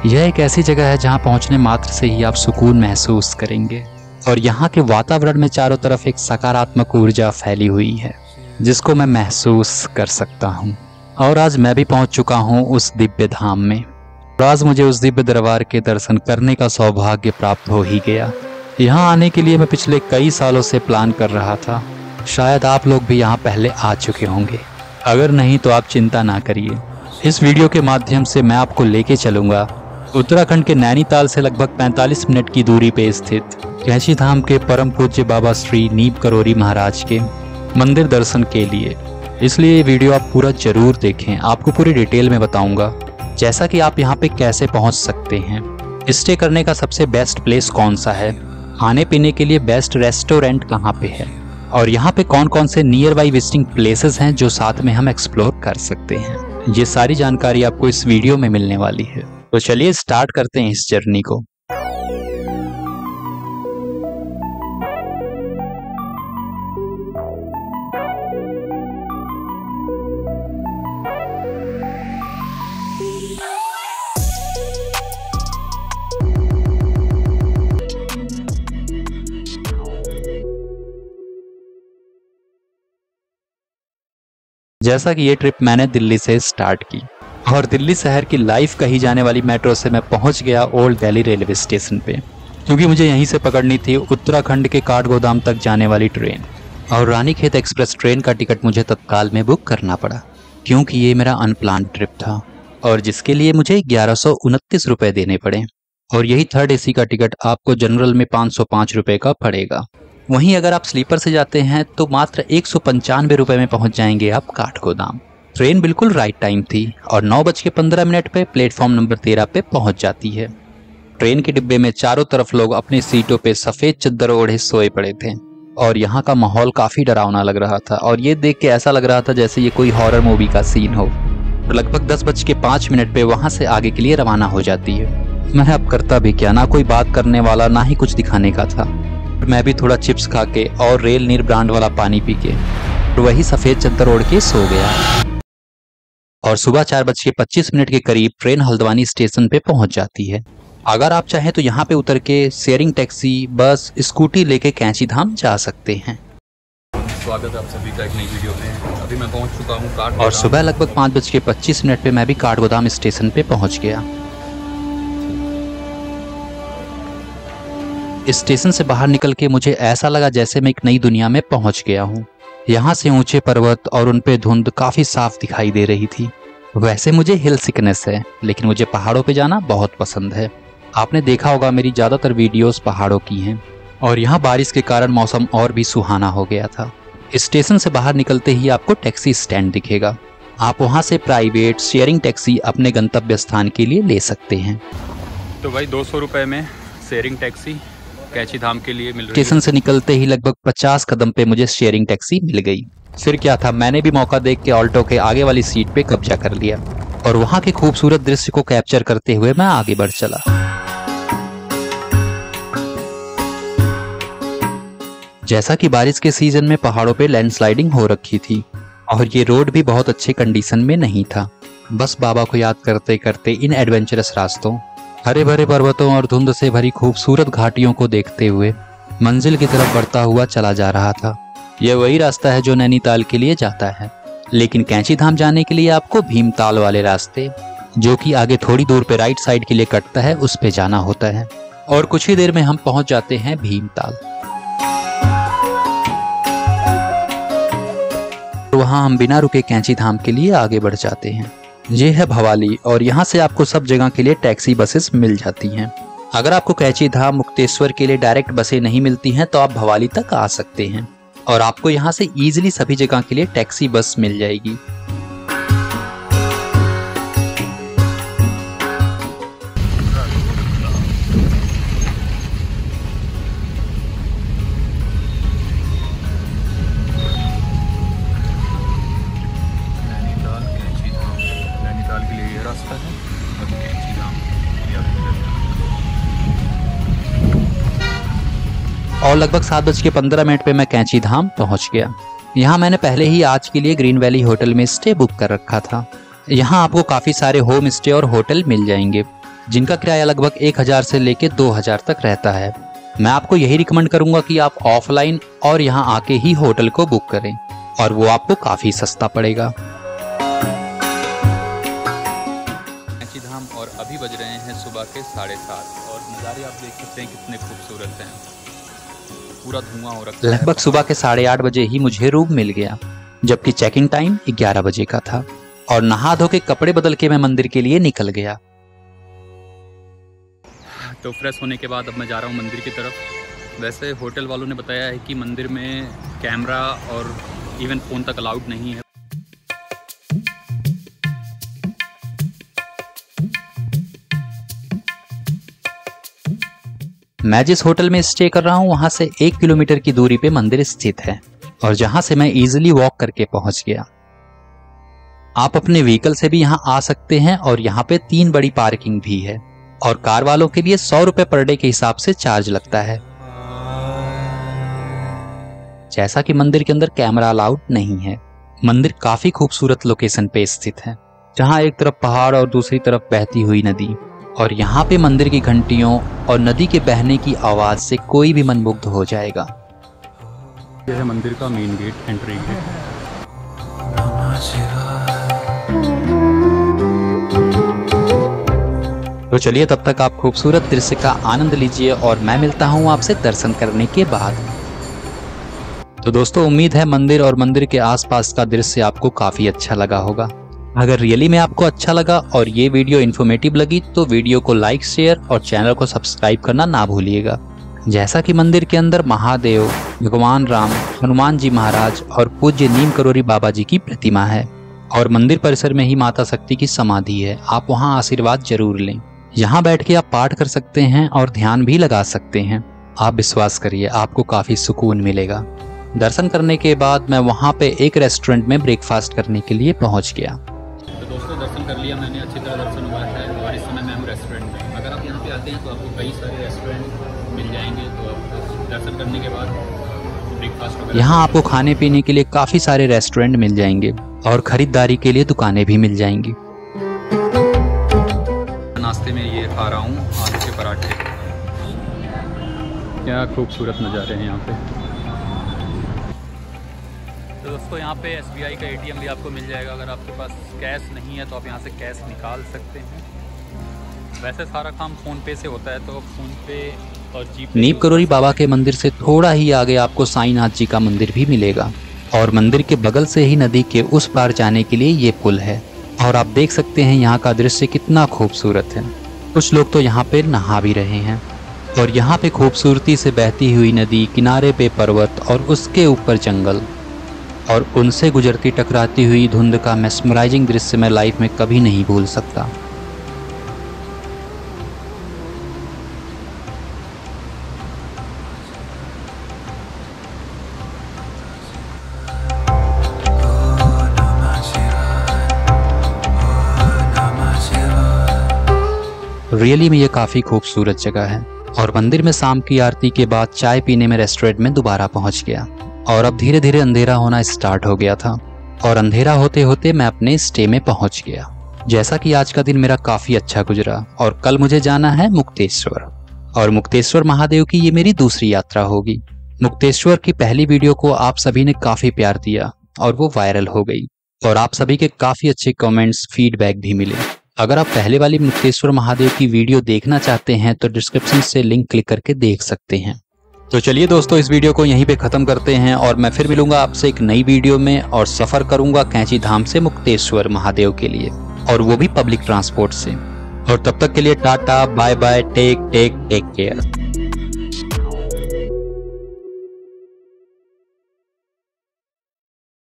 यह एक ऐसी जगह है जहां पहुंचने मात्र से ही आप सुकून महसूस करेंगे और यहाँ के वातावरण में चारों तरफ एक सकारात्मक ऊर्जा फैली हुई है जिसको मैं महसूस कर सकता हूँ। और आज मैं भी पहुंच चुका हूँ उस दिव्य धाम में और आज मुझे उस दिव्य दरबार के दर्शन करने का सौभाग्य प्राप्त हो ही गया। यहाँ आने के लिए मैं पिछले कई सालों से प्लान कर रहा था। शायद आप लोग भी यहाँ पहले आ चुके होंगे, अगर नहीं तो आप चिंता ना करिए। इस वीडियो के माध्यम से मैं आपको लेके चलूंगा उत्तराखंड के नैनीताल से लगभग 45 मिनट की दूरी पे स्थित कैंची धाम के परम पूज्य बाबा श्री नीम करोरी महाराज के मंदिर दर्शन के लिए। इसलिए ये वीडियो आप पूरा जरूर देखें, आपको पूरी डिटेल में बताऊंगा जैसा कि आप यहाँ पे कैसे पहुँच सकते हैं, स्टे करने का सबसे बेस्ट प्लेस कौन सा है, खाने पीने के लिए बेस्ट रेस्टोरेंट कहाँ पे है और यहाँ पे कौन कौन से नियर बाई विजिटिंग प्लेसेस हैं जो साथ में हम एक्सप्लोर कर सकते हैं। ये सारी जानकारी आपको इस वीडियो में मिलने वाली है। तो चलिए स्टार्ट करते हैं इस जर्नी को। जैसा कि ये ट्रिप मैंने दिल्ली से स्टार्ट की और दिल्ली शहर की लाइफ कही जाने वाली मेट्रो से मैं पहुंच गया ओल्ड दिल्ली रेलवे स्टेशन पे, क्योंकि मुझे यहीं से पकड़नी थी उत्तराखंड के काठगोदाम तक जाने वाली ट्रेन। और रानीखेत एक्सप्रेस ट्रेन का टिकट मुझे तत्काल में बुक करना पड़ा क्योंकि ये मेरा अनप्लान्ड ट्रिप था और जिसके लिए मुझे 1129 रुपये देने पड़े। और यही थर्ड AC का टिकट आपको जनरल में 505 रुपये का पड़ेगा। वहीं अगर आप स्लीपर से जाते हैं तो मात्र 195 रुपये में पहुंच जाएंगे आप काठगोदाम। ट्रेन बिल्कुल राइट टाइम थी और 9:15 पे प्लेटफॉर्म नंबर 13 पे पहुंच जाती है। ट्रेन के डिब्बे में चारों तरफ लोग अपनी सीटों पे सफेद चादर ओढ़े सोए पड़े थे और यहाँ का माहौल काफी डरावना लग रहा था और ये देख के ऐसा लग रहा था जैसे ये कोई हॉरर मूवी का सीन हो। लगभग 10:05 पे वहां से आगे के लिए रवाना हो जाती है। मैं अब करता भी क्या, ना कोई बात करने वाला ना ही कुछ दिखाने का था। मैं भी थोड़ा चिप्स खा के और रेल नीर ब्रांड वाला पानी पी के वही सफेद चादर ओढ़ के सो गया। और सुबह 4:25 के करीब ट्रेन हल्द्वानी स्टेशन पे पहुंच जाती है। अगर आप चाहें तो यहाँ पे उतर के शेयरिंग टैक्सी, बस, स्कूटी लेके कैंची धाम जा सकते हैं। स्वागत है आप सभी का एक नई वीडियो में। अभी मैं पहुंच चुका हूँ काठगोदाम और सुबह लगभग 5:25 पे मैं भी काठगोदाम स्टेशन पे पहुंच गया। स्टेशन से बाहर निकल के मुझे ऐसा लगा जैसे मैं एक नई दुनिया में पहुंच गया हूँ। यहाँ से ऊंचे पर्वत और उन पे धुंध काफी साफ दिखाई दे रही थी। वैसे मुझे हिल सिकनेस है लेकिन मुझे पहाड़ों पे जाना बहुत पसंद है। आपने देखा होगा मेरी ज्यादातर वीडियोस पहाड़ों की हैं और यहाँ बारिश के कारण मौसम और भी सुहाना हो गया था। स्टेशन से बाहर निकलते ही आपको टैक्सी स्टैंड दिखेगा। आप वहाँ से प्राइवेट शेयरिंग टैक्सी अपने गंतव्य स्थान के लिए ले सकते हैं। तो भाई 200 रुपये में शेयरिंग टैक्सी कैंची धाम के लिए मिल रही है। स्टेशन से निकलते ही लगभग 50 कदम पे मुझे शेयरिंग टैक्सी मिल गई। फिर क्या था, मैंने भी मौका देख के ऑल्टो के आगे वाली सीट पे कब्जा कर लिया और वहां के खूबसूरत दृश्य को कैप्चर करते हुए मैं आगे बढ़ चला। जैसा कि बारिश के सीजन में पहाड़ों पे लैंडस्लाइडिंग हो रखी थी और ये रोड भी बहुत अच्छे कंडीशन में नहीं था। बस बाबा को याद करते करते इन एडवेंचरस रास्तों, हरे भरे पर्वतों और धुंध से भरी खूबसूरत घाटियों को देखते हुए मंजिल की तरफ बढ़ता हुआ चला जा रहा था। यह वही रास्ता है जो नैनीताल के लिए जाता है, लेकिन कैंची धाम जाने के लिए आपको भीमताल वाले रास्ते, जो कि आगे थोड़ी दूर पे राइट साइड के लिए कटता है, उस पे जाना होता है। और कुछ ही देर में हम पहुंच जाते हैं भीमताल। वहां हम बिना रुके कैंची धाम के लिए आगे बढ़ जाते हैं। ये है भवाली और यहाँ से आपको सब जगह के लिए टैक्सी बसेस मिल जाती हैं। अगर आपको कैंची धाम मुक्तेश्वर के लिए डायरेक्ट बसें नहीं मिलती हैं तो आप भवाली तक आ सकते हैं और आपको यहाँ से इजीली सभी जगह के लिए टैक्सी बस मिल जाएगी। और लगभग 7:15 पे मैं कैंची धाम पहुंच गया। यहाँ मैंने पहले ही आज के लिए ग्रीन वैली होटल में स्टे बुक कर रखा था। यहाँ आपको काफ़ी सारे होम स्टे और होटल मिल जाएंगे। जिनका किराया लगभग 1000 से लेके 2000 तक रहता है। मैं आपको यही रिकमेंड करूंगा कि आप ऑफलाइन और यहाँ आके ही होटल को बुक करें और वो आपको काफी सस्ता पड़ेगा। कैंची धाम और अभी बज रहे हैं सुबह के 7:30 और नज़ारे आप देख सकते हैं कितने खूबसूरत हैं। पूरा धुआं हो रखा है। लगभग सुबह के 8:30 बजे ही मुझे रूम मिल गया, जबकि चेक इन टाइम 11 बजे का था और नहा धो के कपड़े बदल के मैं मंदिर के लिए निकल गया। तो फ्रेश होने के बाद अब मैं जा रहा हूँ मंदिर की तरफ। वैसे होटल वालों ने बताया है कि मंदिर में कैमरा और इवन फ़ोन तक अलाउड नहीं है। मैं जिस होटल में स्टे कर रहा हूँ वहां से 1 किलोमीटर की दूरी पे मंदिर स्थित है और जहां से मैं इजीली वॉक करके पहुंच गया। आप अपने व्हीकल से भी यहां आ सकते हैं और यहाँ पे 3 बड़ी पार्किंग भी है और कार वालों के लिए 100 रुपए पर डे के हिसाब से चार्ज लगता है। जैसा कि मंदिर के अंदर कैमरा अलाउड नहीं है। मंदिर काफी खूबसूरत लोकेशन पे स्थित है, जहां एक तरफ पहाड़ और दूसरी तरफ बहती हुई नदी, और यहाँ पे मंदिर की घंटियों और नदी के बहने की आवाज से कोई भी मनमुग्ध हो जाएगा। यह है मंदिर का मेन गेट, एंट्री गेट। तो चलिए तब तक आप खूबसूरत दृश्य का आनंद लीजिए और मैं मिलता हूँ आपसे दर्शन करने के बाद। तो दोस्तों, उम्मीद है मंदिर और मंदिर के आसपास का दृश्य आपको काफी अच्छा लगा होगा। अगर रियली में आपको अच्छा लगा और ये वीडियो इन्फॉर्मेटिव लगी तो वीडियो को लाइक, शेयर और चैनल को सब्सक्राइब करना ना भूलिएगा। जैसा कि मंदिर के अंदर महादेव, भगवान राम, हनुमान जी महाराज और पूज्य नीम करोरी बाबा जी की प्रतिमा है और मंदिर परिसर में ही माता शक्ति की समाधि है। आप वहां आशीर्वाद जरूर लें। यहाँ बैठ के आप पाठ कर सकते हैं और ध्यान भी लगा सकते हैं। आप विश्वास करिए, आपको काफी सुकून मिलेगा। दर्शन करने के बाद मैं वहाँ पे एक रेस्टोरेंट में ब्रेकफास्ट करने के लिए पहुँच गया। तो दोस्तों, दर्शन कर लिया मैंने, अच्छी तरह दर्शन हुआ है और इस समय मैं हूँ रेस्टोरेंट में। अगर आप यहाँ पे आते हैं तो आपको कई सारे रेस्टोरेंट मिल जाएंगे। तो आप दर्शन करने के बाद ब्रेकफास्ट वगैरह, यहाँ आपको खाने पीने के लिए काफी सारे रेस्टोरेंट मिल जाएंगे और खरीदारी के लिए दुकानें भी मिल जाएंगी। नाश्ते में ये खा रहा हूँ आलू के पराठे। क्या खूबसूरत नज़ारे हैं यहाँ पे। तो दोस्तों, यहाँ पे SBI का ATM भी आपको मिल जाएगा। अगर आपके पास कैश नहीं है तो आप यहाँ से कैश निकाल सकते हैं। वैसे सारा काम फ़ोन पे से होता है, तो फ़ोन पे और जीपे। नीम करोरी बाबा के मंदिर से थोड़ा ही आगे आपको साईनाथ जी का मंदिर भी मिलेगा और मंदिर के बगल से ही नदी के उस पार जाने के लिए ये पुल है और आप देख सकते हैं यहाँ का दृश्य कितना खूबसूरत है। कुछ लोग तो यहाँ पे नहा भी रहे हैं और यहाँ पे खूबसूरती से बहती हुई नदी, किनारे पे पर्वत और उसके ऊपर जंगल और उनसे गुजरती टकराती हुई धुंध का मेस्मराइजिंग दृश्य मैं लाइफ में कभी नहीं भूल सकता। रियली में ये काफी खूबसूरत जगह है और मंदिर में शाम की आरती के बाद चाय पीने में रेस्टोरेंट में दोबारा पहुंच गया और अब धीरे धीरे अंधेरा होना स्टार्ट हो गया था और अंधेरा होते होते मैं अपने स्टे में पहुंच गया। जैसा कि आज का दिन मेरा काफी अच्छा गुजरा और कल मुझे जाना है मुक्तेश्वर और मुक्तेश्वर महादेव की ये मेरी दूसरी यात्रा होगी। मुक्तेश्वर की पहली वीडियो को आप सभी ने काफी प्यार दिया और वो वायरल हो गई और आप सभी के काफी अच्छे कमेंट्स, फीडबैक भी मिले। अगर आप पहले वाली मुक्तेश्वर महादेव की वीडियो देखना चाहते हैं तो डिस्क्रिप्शन से लिंक क्लिक करके देख सकते हैं। तो चलिए दोस्तों, इस वीडियो को यहीं पे खत्म करते हैं और मैं फिर मिलूंगा आपसे एक नई वीडियो में और सफर करूंगा कैंची धाम से मुक्तेश्वर महादेव के लिए और वो भी पब्लिक ट्रांसपोर्ट से। और तब तक के लिए tata, bye bye, take care.